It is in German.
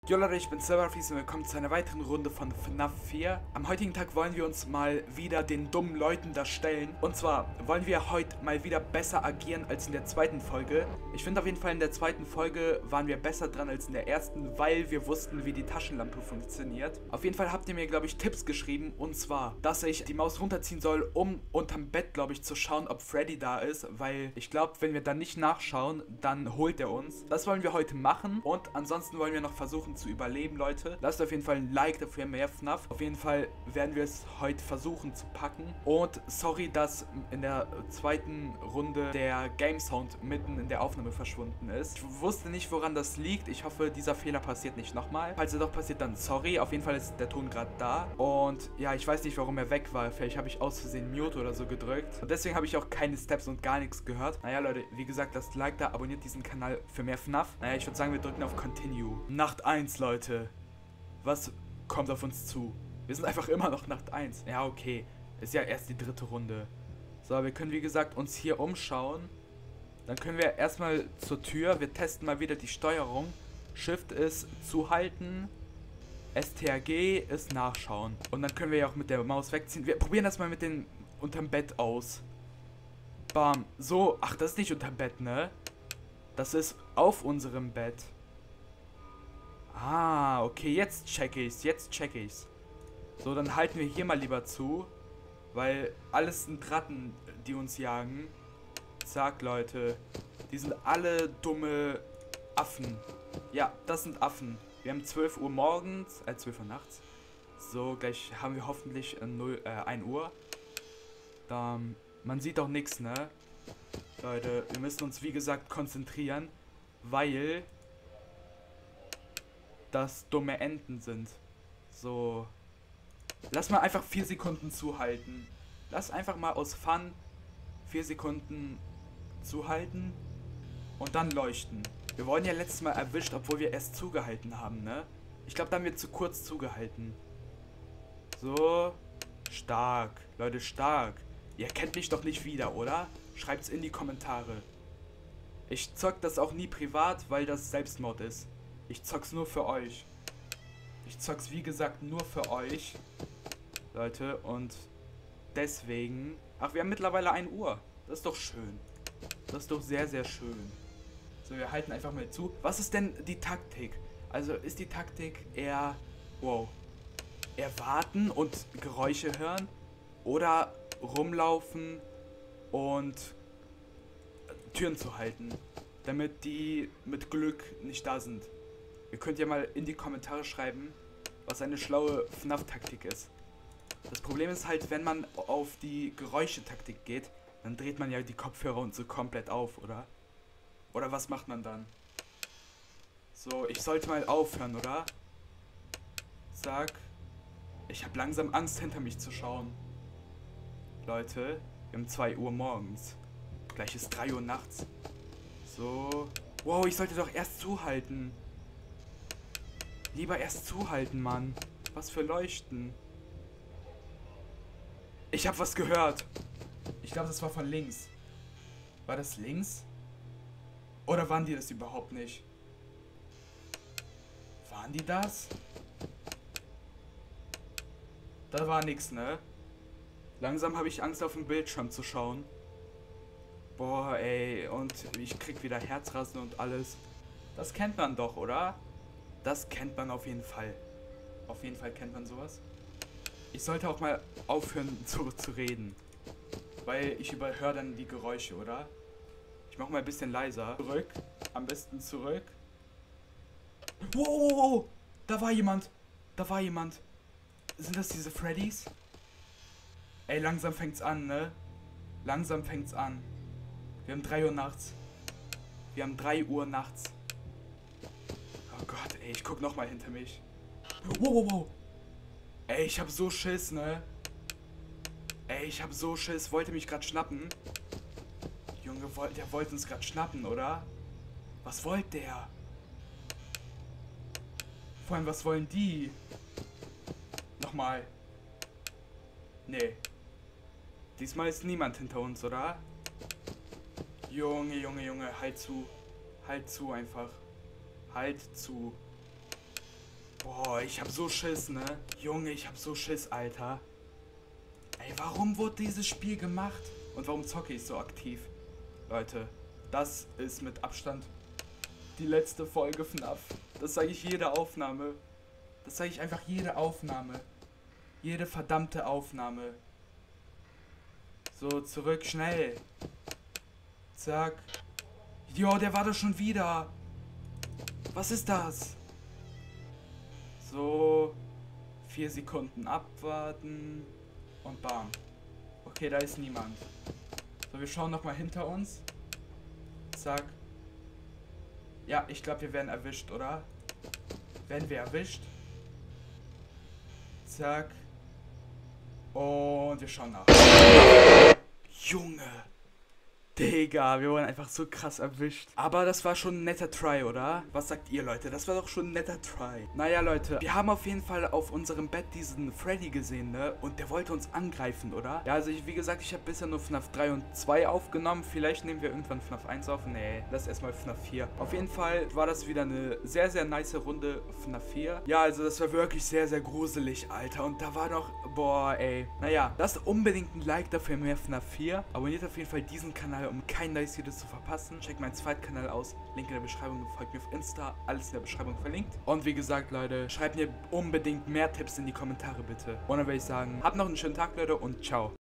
Jo Leute, ich bin Silverfies und willkommen zu einer weiteren Runde von FNAF 4. Am heutigen Tag wollen wir uns mal wieder den dummen Leuten da stellen. Und zwar wollen wir heute mal wieder besser agieren als in der zweiten Folge. Ich finde auf jeden Fall in der zweiten Folge waren wir besser dran als in der ersten, weil wir wussten, wie die Taschenlampe funktioniert. Auf jeden Fall habt ihr mir, glaube ich, Tipps geschrieben. Und zwar, dass ich die Maus runterziehen soll, um unterm Bett, glaube ich, zu schauen, ob Freddy da ist. Weil ich glaube, wenn wir dann nicht nachschauen, dann holt er uns. Das wollen wir heute machen. Und ansonsten wollen wir noch versuchen zu überleben, Leute. Lasst auf jeden Fall ein Like dafür, mehr FNAF. Auf jeden Fall werden wir es heute versuchen zu packen. Und sorry, dass in der zweiten Runde der Game Sound mitten in der Aufnahme verschwunden ist. Ich wusste nicht, woran das liegt. Ich hoffe, dieser Fehler passiert nicht nochmal. Falls er doch passiert, dann sorry. Auf jeden Fall ist der Ton gerade da. Und ja, ich weiß nicht, warum er weg war. Vielleicht habe ich aus Versehen Mute oder so gedrückt. Und deswegen habe ich auch keine Steps und gar nichts gehört. Naja, Leute, wie gesagt, lasst Like da, abonniert diesen Kanal für mehr FNAF. Naja, ich würde sagen, wir drücken auf Continue. Nacht 1, Leute. Was kommt auf uns zu? Wir sind einfach immer noch Nacht 1. Ja, okay. Ist ja erst die dritte Runde. So, wir können, wie gesagt, uns hier umschauen. Dann können wir erstmal zur Tür. Wir testen mal wieder die Steuerung. Shift ist zuhalten. STRG ist nachschauen. Und dann können wir ja auch mit der Maus wegziehen. Wir probieren das mal mit den unterm Bett aus. Bam. So. Ach, das ist nicht unterm Bett, ne? Das ist auf unserem Bett. Ah, okay, jetzt check ich's. So, dann halten wir hier mal lieber zu. Weil alles sind Ratten, die uns jagen. Zack, Leute. Die sind alle dumme Affen. Ja, das sind Affen. Wir haben 12 Uhr morgens, 12 Uhr nachts. So, gleich haben wir hoffentlich 1 Uhr. Man sieht auch nichts, ne? Leute, wir müssen uns wie gesagt konzentrieren, weil das dumme Enten sind. So. Lass mal einfach 4 Sekunden zuhalten. Lass einfach mal aus Fun 4 Sekunden zuhalten und dann leuchten. Wir wurden ja letztes Mal erwischt, obwohl wir erst zugehalten haben, ne? Ich glaube, da haben wir zu kurz zugehalten. So. Stark. Leute, stark. Ihr kennt mich doch nicht wieder, oder? Schreibt's in die Kommentare. Ich zock das auch nie privat, weil das Selbstmord ist. Ich zock's nur für euch. Ich zock's wie gesagt nur für euch. Leute, und deswegen... Ach, wir haben mittlerweile 1 Uhr. Das ist doch schön. Das ist doch sehr, sehr schön. So, wir halten einfach mal zu. Was ist denn die Taktik? Also ist die Taktik eher... Wow. Eher warten und Geräusche hören? Oder rumlaufen und Türen zu halten, damit die mit Glück nicht da sind. Ihr könnt ja mal in die Kommentare schreiben, was eine schlaue FNAF-Taktik ist. Das Problem ist halt, wenn man auf die Geräusche-Taktik geht, dann dreht man ja die Kopfhörer und so komplett auf, oder? Oder was macht man dann? So, ich sollte mal aufhören, oder? Zack. Ich habe langsam Angst, hinter mich zu schauen. Leute, wir haben 2 Uhr morgens. Gleich ist 3 Uhr nachts. So. Wow, ich sollte doch erst zuhalten. Lieber erst zuhalten, Mann. Was für Leuchten. Ich habe was gehört. Ich glaube, das war von links. War das links? Oder waren die das überhaupt nicht? Waren die das? Da war nix, ne? Langsam habe ich Angst, auf den Bildschirm zu schauen. Boah, ey, und ich krieg wieder Herzrasen und alles. Das kennt man doch, oder? Das kennt man auf jeden Fall. Auf jeden Fall kennt man sowas. Ich sollte auch mal aufhören zu reden. Weil ich überhöre dann die Geräusche, oder? Ich mach mal ein bisschen leiser. Zurück. Am besten zurück. Wow! Da war jemand. Da war jemand. Sind das diese Freddys? Ey, langsam fängt's an, ne? Langsam fängt's an. Wir haben 3 Uhr nachts. Wir haben 3 Uhr nachts. Oh Gott, ey, ich guck nochmal hinter mich. Wow. Ey, ich hab so Schiss, ne? Ey, ich hab so Schiss. Wollte mich gerade schnappen. Junge, der wollte uns gerade schnappen, oder? Was wollte der? Vor allem, was wollen die? Nochmal. Nee. Diesmal ist niemand hinter uns, oder? Junge, halt zu. Halt zu einfach. Halt zu. Boah, ich hab so Schiss, ne? Junge, ich hab so Schiss, Alter. Ey, warum wurde dieses Spiel gemacht? Und warum zocke ich so aktiv? Leute, das ist mit Abstand die letzte Folge FNAF. Das sage ich jede Aufnahme. Das sage ich einfach jede Aufnahme. Jede verdammte Aufnahme. So, zurück, schnell. Zack. Jo, der war doch schon wieder. Was ist das? So. 4 Sekunden abwarten. Und bam. Okay, da ist niemand. So, wir schauen nochmal hinter uns. Zack. Ja, ich glaube, wir werden erwischt, oder? Werden wir erwischt? Zack. Und wir schauen nach. Junge. Digga, wir wurden einfach so krass erwischt. Aber das war schon ein netter Try, oder? Was sagt ihr, Leute? Das war doch schon ein netter Try. Naja, Leute, wir haben auf jeden Fall auf unserem Bett diesen Freddy gesehen, ne? Und der wollte uns angreifen, oder? Ja, also wie gesagt, ich habe bisher nur FNAF 3 und 2 aufgenommen. Vielleicht nehmen wir irgendwann FNAF 1 auf. Nee, das erstmal FNAF 4. Auf jeden Fall war das wieder eine sehr, sehr nice Runde FNAF 4. Ja, also das war wirklich sehr, sehr gruselig, Alter. Und da war noch... Boah, ey. Naja, lasst unbedingt ein Like dafür mehr FNAF 4. Abonniert auf jeden Fall diesen Kanal, um kein neues Video zu verpassen. Checkt meinen zweiten Kanal aus. Link in der Beschreibung. Folgt mir auf Insta. Alles in der Beschreibung verlinkt. Und wie gesagt, Leute, schreibt mir unbedingt mehr Tipps in die Kommentare, bitte. Und dann würde ich sagen, habt noch einen schönen Tag, Leute, und ciao.